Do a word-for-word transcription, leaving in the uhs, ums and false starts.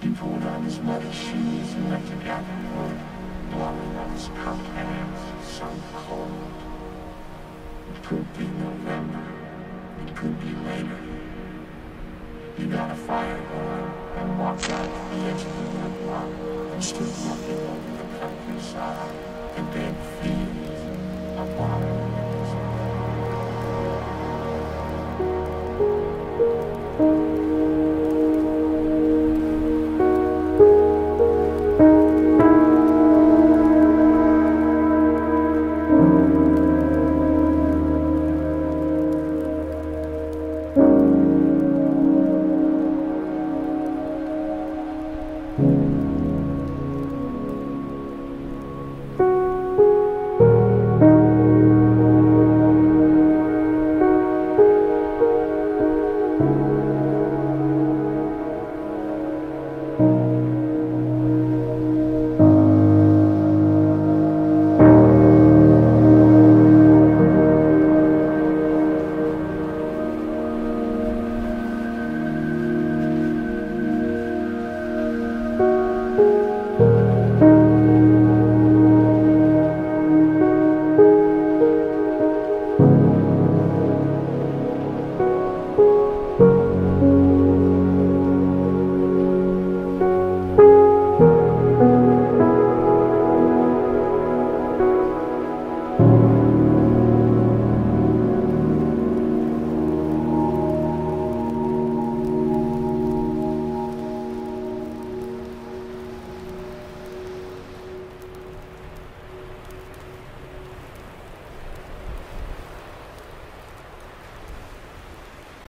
He pulled on his muddy shoes and went to gather wood, blowing on his cupped hands, so cold. It could be November.